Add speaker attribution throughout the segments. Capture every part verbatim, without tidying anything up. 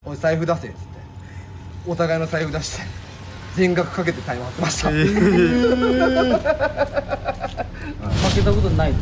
Speaker 1: おい財布出せっつってお互いの財布出して全額かけてタイム張ってました。負
Speaker 2: けたことないです。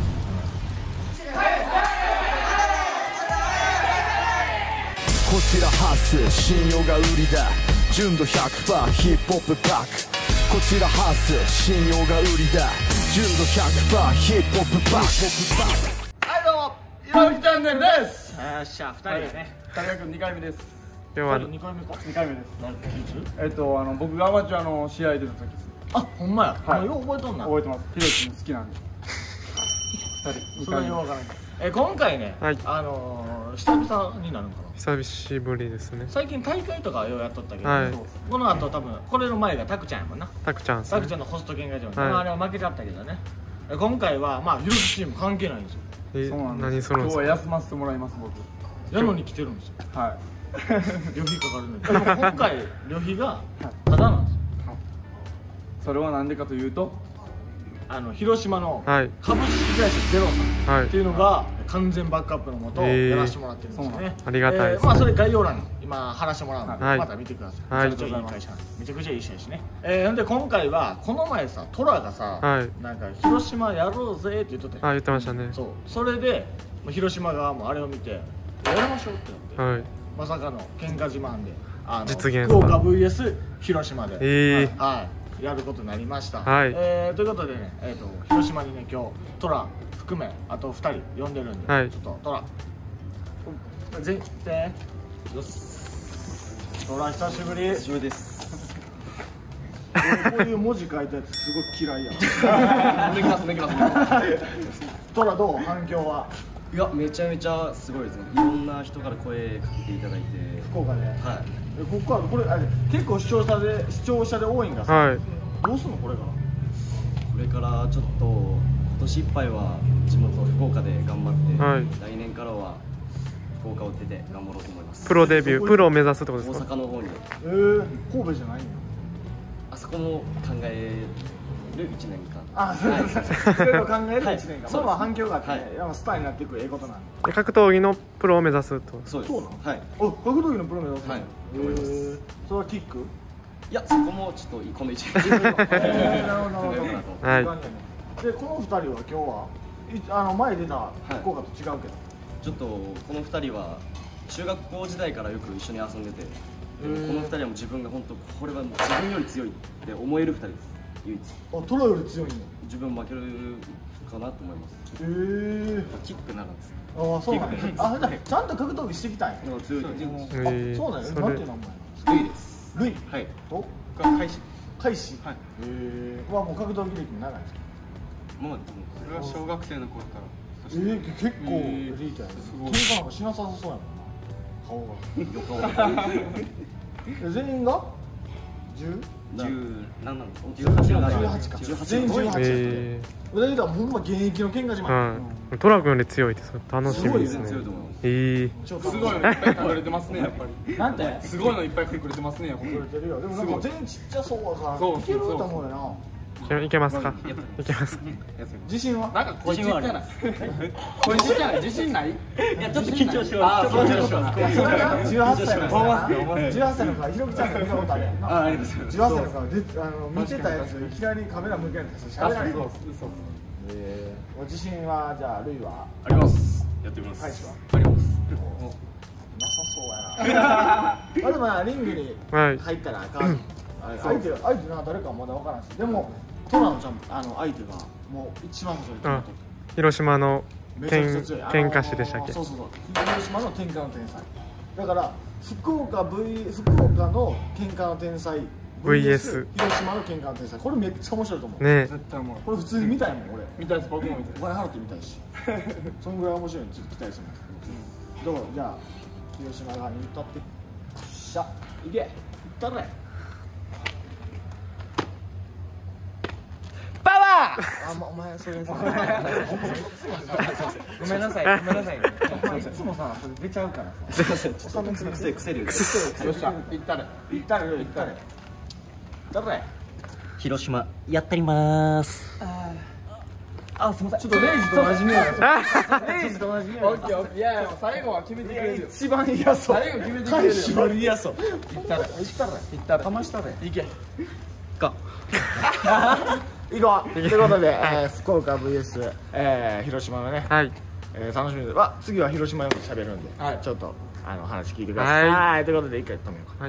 Speaker 3: こちらハス信用が売りだ純度 ひゃくパーセント ヒップホップバックこちらハス信用が売りだ純度 ひゃくパーセント ヒップホップバック
Speaker 4: はいどうもひろきチャンネルです。
Speaker 2: よっしゃふたりでね。
Speaker 4: 高くんにかいめです。
Speaker 2: 今日はにかいめか。
Speaker 4: にかいめです。えっとあの僕がアマチュアの試合出た時です。
Speaker 2: あほんまや。
Speaker 4: はい。
Speaker 2: よう覚えとんな。
Speaker 4: 覚えてます。ひろきくん好きなんで。ふたり。
Speaker 2: それはようわからない。え今回ねあの久々になるのかな。
Speaker 5: 久しぶりですね。
Speaker 2: 最近大会とかようやっとったけど、
Speaker 5: はい、
Speaker 2: この後多分これの前がタクちゃんやもんな。
Speaker 5: タクちゃん
Speaker 2: タクちゃんのホスト喧嘩場、はい、あれは負けちゃったけどね。今回はまあひろきチーム関係ないんですよ。
Speaker 5: え
Speaker 4: そうなんです。
Speaker 5: 何するんですか。
Speaker 4: 今日は休ませてもらいます僕。
Speaker 2: やのに来てるんですよ。
Speaker 4: はい。
Speaker 2: 旅費かかるのに。でも今回旅費がタダなんですよ。
Speaker 4: それはなんでかというと、
Speaker 2: あの広島の
Speaker 5: はい
Speaker 2: 株式会社ゼロさん
Speaker 5: はい
Speaker 2: っていうのが完全バックアップのもと
Speaker 5: えー
Speaker 2: やらせてもらってるんですよね。
Speaker 5: ありがたいですね
Speaker 2: えーまあそれ概要欄に今貼らせてもらうので、
Speaker 5: はい
Speaker 2: また見てください。
Speaker 5: はい
Speaker 2: めちゃくちゃいい会社なんでめちゃくちゃいい試合しね。えー、んで今回はこの前さトラがさ、
Speaker 5: はい
Speaker 2: なんか広島やろうぜって言っとったよ。
Speaker 5: あ言ってましたね。
Speaker 2: そうそれで広島側もあれを見てやりましょうってなって、
Speaker 5: はい
Speaker 2: まさかの喧嘩自慢であの
Speaker 5: 実現
Speaker 2: 福岡 ブイエス 広島で、
Speaker 5: えー
Speaker 2: はい、はいやることになりました、
Speaker 5: はい
Speaker 2: えー、ということでね、えー、と広島にね今日トラ含めあとふたり呼んでるんで、
Speaker 5: はい
Speaker 2: ちょっとトラ全員来てよしトラ久しぶり。久しぶりです。こういう文字書いたやつすごい嫌いやん。
Speaker 6: 抜きます抜きます
Speaker 2: トラどう反響は。
Speaker 6: いやめちゃめちゃすごいですね。いろんな人から声かけていただいて
Speaker 2: 福岡で、
Speaker 6: はい
Speaker 2: えここからこれあれ結構視聴者で視聴者で多いんださ、
Speaker 5: はい
Speaker 2: どうすんのこれから。
Speaker 6: これからちょっと今年いっぱいは地元福岡で頑張って、
Speaker 5: はい
Speaker 6: 来年からは福岡を出て頑張ろうと思います。
Speaker 5: プロデビュープロを目指すってこと
Speaker 6: 大
Speaker 5: ですか。
Speaker 6: 阪の方に
Speaker 2: えー、神戸じゃないんや。
Speaker 6: あそこも考えるいちねんかん。
Speaker 2: あ、そうです。それを考えるいちねんかん。
Speaker 6: はい
Speaker 2: それは反響があって、
Speaker 6: はい
Speaker 2: やっぱスターになっていくええことなんで。
Speaker 5: 格闘技のプロを目指すと。
Speaker 6: そうです。
Speaker 2: そうなの
Speaker 6: はい。
Speaker 2: お、格闘技のプロ目指すの。
Speaker 6: はい
Speaker 2: えー、それはキック？
Speaker 6: いやそこもちょっとこのいちねん。
Speaker 2: えーなるほどなるほど。
Speaker 5: はい
Speaker 2: いい感じやね。でこの二人は今日はいあの前出た福岡と違うけど。
Speaker 6: ちょっとこのふたりは中学校時代からよく一緒に遊んでて、でもこのふたりはもう自分が本当これはもう自分より強いって思えるふたりです。唯一
Speaker 2: あ、トラより強いんだ。
Speaker 6: 自分負けるかなと思います。
Speaker 2: へー。
Speaker 6: キックならです。
Speaker 2: ああ、そうなんだ。あ、じゃあちゃんと格闘技してきたんや。
Speaker 6: なんか強いです。
Speaker 2: あ、
Speaker 5: えー
Speaker 2: そうなんや。
Speaker 5: それ
Speaker 2: なんていう名前？
Speaker 6: ルイです。
Speaker 2: ルイ
Speaker 6: はい。
Speaker 2: と
Speaker 6: 開始。
Speaker 2: 開始。
Speaker 6: はい。
Speaker 2: へえ。はもう格闘技歴も長いんですか。
Speaker 6: まあ
Speaker 4: それは小学生の頃から。
Speaker 2: えー、結構エリートやね。喧嘩なんかしなさそうやもんな。顔が。え全員が十？
Speaker 6: 十何なの？十八
Speaker 2: 十八か。全員十八。
Speaker 5: え
Speaker 2: だけどほんま現役の喧嘩自
Speaker 5: ー、
Speaker 2: 慢。
Speaker 5: はい。トラ君より強いです。楽しみですね。
Speaker 6: 強いと思います。
Speaker 5: えー、
Speaker 2: す
Speaker 4: すごいのいっぱい隠れてますねやっぱり。
Speaker 2: なんて？
Speaker 4: すごいのいっぱい隠れてますねやっぱり。
Speaker 2: 隠れてるよ。でもなんか全員ちっちゃそうだから
Speaker 4: そう
Speaker 2: いけると思うよな。
Speaker 5: いけいけますか。いけます。
Speaker 2: 自信は？
Speaker 4: なんかこいつじゃない。こいつじゃない自信ない？
Speaker 6: いやちょっと緊張します。
Speaker 4: ああそう緊張します。
Speaker 2: それがじゅうはっさいのさ、じゅうはっさいのさ、ひろきちゃんが見たことあるやんな。
Speaker 6: ああります。
Speaker 2: じゅうはっさいのさ、であの見てたやついきなりカメラ向けないとしゃべらない。
Speaker 4: そうそう。
Speaker 2: えー、お自信はじゃあルイは？
Speaker 6: あります。やってみます。
Speaker 2: 開始は？
Speaker 6: あります。
Speaker 2: なさそうやな。あでもまあリングに
Speaker 5: はい。
Speaker 2: 入ったらあかん。相手相手な誰かまだ分からんし、でもトラのチャンピオンあの相手がもう一番強い。
Speaker 5: あ、広島の
Speaker 2: めちゃくち
Speaker 5: 喧
Speaker 2: ゃ強い。
Speaker 5: 喧嘩師でしたっけ。
Speaker 2: そうそうそう。広島の天下の天才。だから福岡 V 福岡の喧嘩の天才
Speaker 5: ブイエス
Speaker 2: 広島の喧嘩の天才。これめっちゃ面白いと思う。
Speaker 5: ね
Speaker 4: 絶対もう
Speaker 2: これ普通に見たいもん俺。
Speaker 4: 見たいです僕も見たい。
Speaker 2: お金払ってみたいし。そんぐらい面白いのちょっと期待してます。どうじゃあ広島側に歌って。よっしゃいけ。いったれ。
Speaker 1: パワー。
Speaker 2: あ、ま、お前それ
Speaker 1: ごめんなさいごめんなさいね。お前いつもさそれ出ちゃうからさ。
Speaker 2: お金つく
Speaker 6: 癖癖で
Speaker 2: よっしゃいったれいったれいったれいったれ。
Speaker 7: 広島やってります。
Speaker 1: あ、すみません。
Speaker 2: ちょっとレイジと同じ匂いレイジと同じ匂い
Speaker 4: オッケーオッケー。いやいや最後は決めてくれるよ。
Speaker 2: 一番嫌そう
Speaker 4: 最後決めてくれるよ。
Speaker 2: 一番嫌そう
Speaker 4: いったらいったらいったらかましたで。いけ。
Speaker 1: か。
Speaker 2: いこうということで、えー、福岡 ブイエス、えー、広島のね、
Speaker 5: はい
Speaker 2: えー、楽しみで、わ次は広島よく喋るんで、
Speaker 4: はい
Speaker 2: ちょっとあの話聞いてください。
Speaker 5: はい
Speaker 2: はいということで一回止めようか。
Speaker 5: はい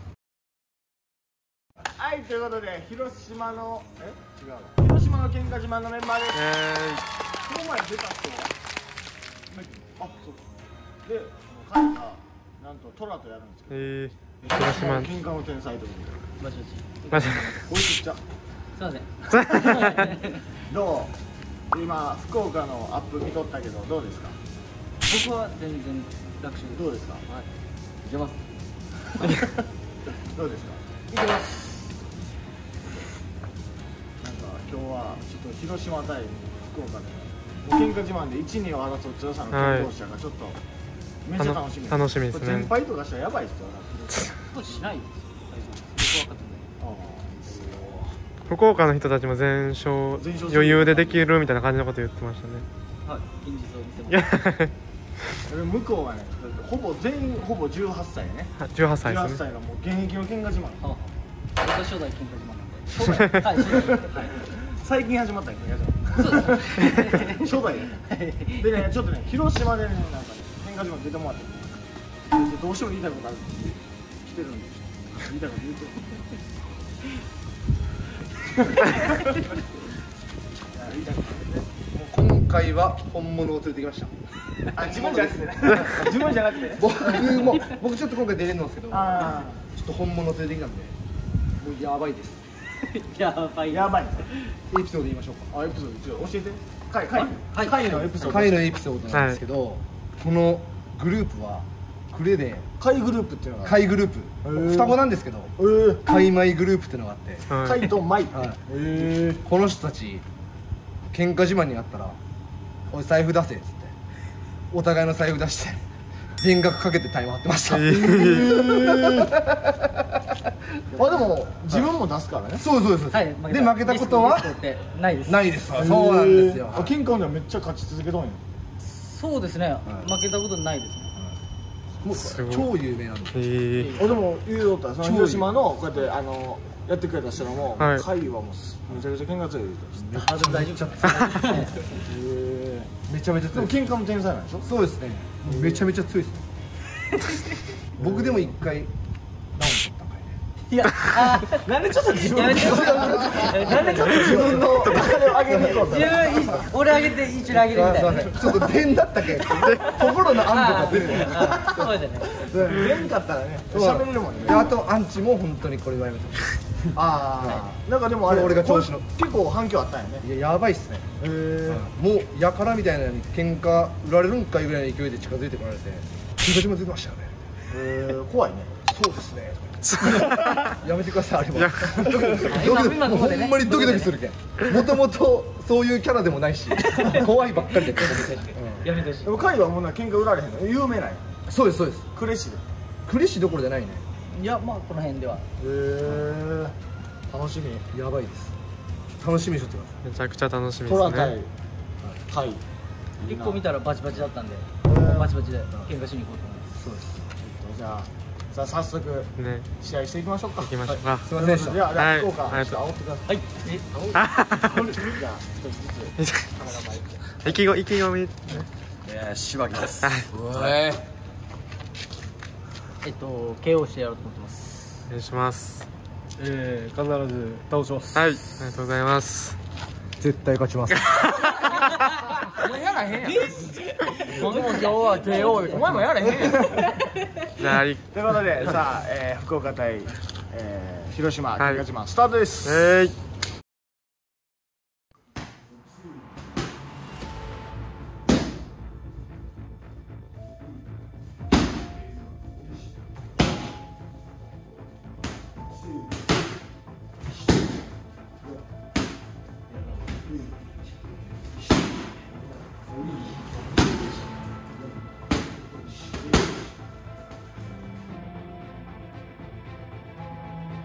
Speaker 2: はいということで広島のえ違うわ広島の喧嘩自慢のメンバーです。
Speaker 5: え
Speaker 2: この前出た人はあそうで彼がなんとトラとやるんですけど、
Speaker 5: ー、えー、広島
Speaker 2: 喧嘩の天才ということで
Speaker 1: マジマジ。
Speaker 5: マジ
Speaker 2: おいしいっちゃ
Speaker 1: すみません。
Speaker 2: どう今福岡のアップ見とったけどどうですか。
Speaker 1: 僕は全然楽勝
Speaker 2: どうですか。
Speaker 1: いけます。
Speaker 2: どうですか。
Speaker 1: いけます。
Speaker 2: なんか今日はちょっと広島対福岡でもう喧嘩自慢でいち、にを争う強さの健闘者がちょっとめっちゃ楽しみ。
Speaker 5: 楽しみですね
Speaker 2: 先輩とかしたらやばいっすよ。
Speaker 1: そうしないですよ。僕分かって
Speaker 5: 福岡の人たちも全勝
Speaker 2: 全勝
Speaker 5: 余裕でできるみたいな感じのこと言ってましたね。
Speaker 1: はい。現実を見せ
Speaker 5: い
Speaker 1: ます。
Speaker 5: や
Speaker 2: で向こうはねほぼ全員ほぼじゅうはっさいね。
Speaker 5: じゅうはっさい
Speaker 2: じゅうはっ
Speaker 5: ですね。
Speaker 2: さいがもう現役の喧嘩自慢。
Speaker 1: はあはあ。僕は初代喧嘩自慢なんで。初代。はい。初代。はい。
Speaker 2: 最近始まったんや喧嘩自慢。
Speaker 1: そうですね。
Speaker 2: 初代やね。でねちょっとね広島でねなんかね喧嘩自慢出てもらってでどうしても言いたいことあるって来てるんで言いたいこと言うてる。
Speaker 7: 今回は本物を連れてきました
Speaker 2: あ自分じゃなくてね自分じゃなくてね
Speaker 7: 僕も僕ちょっと今回出れるんですけどちょ
Speaker 2: あ
Speaker 7: っと本物を連れてきたんでもうやばいです
Speaker 1: やばい。
Speaker 2: やばい
Speaker 7: エピソード言いましょうか
Speaker 2: あエピソード一応教えて回回
Speaker 1: はい
Speaker 2: 回のエピソード
Speaker 7: 会のエピソードなんですけど、このグループはクレで
Speaker 2: 回グループっていうのが
Speaker 7: 会グルー
Speaker 2: へー
Speaker 7: プ双子なんですけど
Speaker 2: えー
Speaker 7: 会米グループっていうのがあって
Speaker 5: はい
Speaker 2: 回とマイ
Speaker 7: はい
Speaker 2: え
Speaker 7: この人たち喧嘩自慢にあったら「おい財布出せ」っつってお互いの財布出して全額かけてタイム張ってました、
Speaker 2: あでも自分も出すからね
Speaker 7: そうそうそう、
Speaker 1: はい。
Speaker 7: で負けたことは
Speaker 1: リスクってないです。
Speaker 7: ないですそうなんですよ、
Speaker 2: あ喧嘩ではめっちゃ勝ち続けとんや
Speaker 1: そうですね。負けたことないですね。
Speaker 7: もう
Speaker 5: すごい
Speaker 7: 超有名なんで
Speaker 5: えー、
Speaker 2: あでも言うとったらその
Speaker 7: 超
Speaker 2: 広島のこうやってあのやってくれた人らも
Speaker 5: はい
Speaker 2: 回はもうめちゃくちゃ喧嘩強い言うて
Speaker 1: あでも大丈夫です。
Speaker 7: めちゃめちゃ強い
Speaker 2: でも喧嘩も天才なんでしょ
Speaker 7: そうですねめちゃめちゃ強いですね僕でも一回ダウン取ったんかいね
Speaker 1: いや、あー、
Speaker 2: なんでちょっと自分
Speaker 1: やめてください。なんでちょっと自分の
Speaker 2: お金を上げに行こうと
Speaker 1: 自分俺あげて一緒にあげるみたいな。
Speaker 7: あすいませんちょっと点だったけん心の安堵が出るね
Speaker 1: あーそうですね。
Speaker 2: 出んかったらね喋れるもんね
Speaker 7: であとアンチも本当にこれはやめてほしいあ
Speaker 2: なんかでもあれ
Speaker 7: 俺が調子の
Speaker 2: 結構反響あったんやね
Speaker 7: あいややばいっすね
Speaker 2: へえ
Speaker 7: もうやからみたいなのに喧嘩売られるんかいぐらいの勢いで近づいてこられて喧嘩自慢出てましたよね
Speaker 2: 怖いね
Speaker 7: そうですねやめてくださいあれも
Speaker 5: や
Speaker 7: ドキドキするドキドキ
Speaker 1: 今ここでね
Speaker 7: ほんまにドキドキするけんもともとそういうキャラでもないし怖いばっかりでうん
Speaker 1: やめてほしい
Speaker 2: で。も海はもうな喧嘩売られへんの有名なんや
Speaker 7: そうですそうです
Speaker 2: クレシで
Speaker 7: クリッシーどころじゃないね
Speaker 1: いや、まあこの辺では。
Speaker 2: へえ楽しみ
Speaker 7: やばいです楽しみにしとってくださ
Speaker 5: めちゃくちゃ楽しみです
Speaker 2: トラ対
Speaker 5: ね。
Speaker 2: タイ
Speaker 1: 一個見たらバチバチだったんで、バチバチで喧嘩しに行こうと思います。
Speaker 7: いそうです
Speaker 2: じゃあさあ早速
Speaker 5: ね、
Speaker 2: 試合していきましょうか
Speaker 5: 行きましょうか。
Speaker 7: すいませんでした
Speaker 2: じゃあじゃあ
Speaker 5: はい
Speaker 2: 福岡
Speaker 5: ありがとう
Speaker 2: ちょっと煽ってください
Speaker 1: はい。え、
Speaker 2: じゃあ一つずつカメラ前行って
Speaker 5: 意気込意気込み。
Speaker 6: えー、柴木です
Speaker 1: えっと ケーオー してやろうと思ってます。
Speaker 5: お願いします。
Speaker 4: えー、必ず倒します。
Speaker 5: はい、ありがとうございます。
Speaker 7: 絶対勝ちます
Speaker 2: お前やらへんやん僕も今日は ケーオー でお前もやらへんやん
Speaker 5: じゃあ、い
Speaker 2: ということでさあ、えー、福岡対、えー、広島
Speaker 5: はい
Speaker 2: 喧嘩自慢スタートです、
Speaker 5: えーい。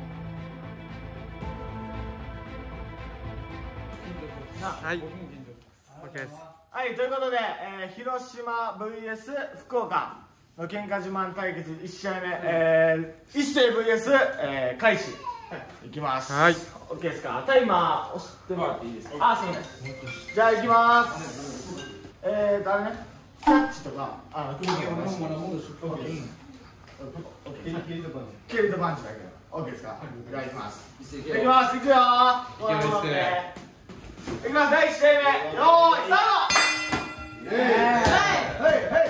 Speaker 5: はい。 OK です。
Speaker 2: はい、ということで、えー、広島 ブイエス 福岡の喧嘩自慢対決いち試合目、えー、一斉 ブイエス、えー、開始いきます。
Speaker 5: はい。
Speaker 2: OK ですか。タイマー押してもらっていいですか。あ、すみません。じゃあいきます。えーとあれね、キャッチとか、あ、首とかなし。蹴りとパンチだけ。OK ですか。じゃあいきます。いきます。いくよー。いきます。いきます。だいいち試合目。よーい、スタート。はいはいはい。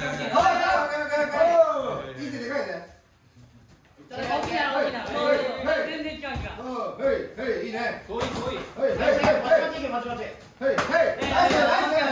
Speaker 2: いいぜ、でかいね。
Speaker 8: 大きな大きな。全然違うか。
Speaker 7: はいはい、いいね。
Speaker 1: 遠い遠い。
Speaker 7: はいはいはいはい。
Speaker 2: 待ち待ち待ち待ち。
Speaker 7: はいはい。ナイスナイスナイス。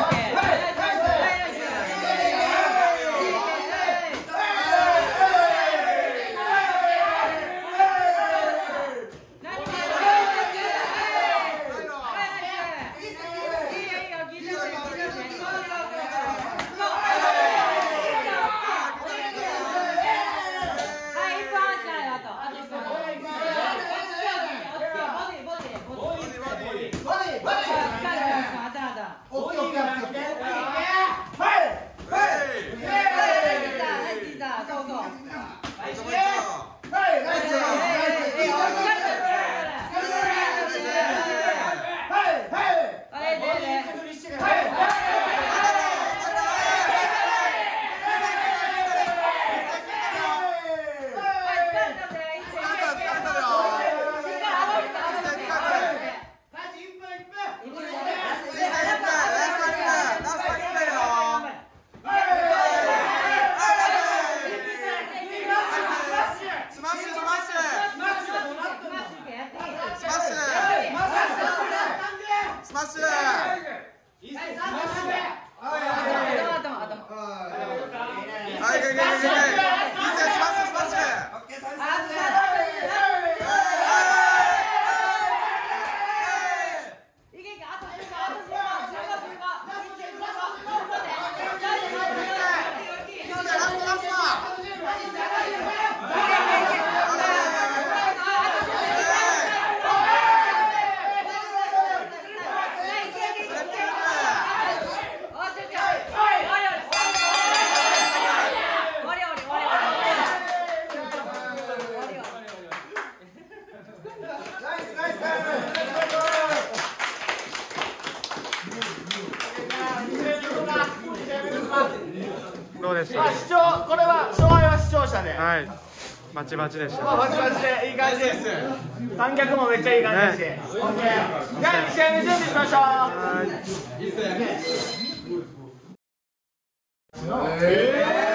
Speaker 5: どうでした
Speaker 2: まあ視聴、これは勝敗は視聴者で、
Speaker 5: はい。バチバチでした。
Speaker 2: まあバチバチでいい感じです。観客もめっちゃいい感じですし、オッケー。じゃあに試合目準備しましょう。
Speaker 5: はい。
Speaker 2: えー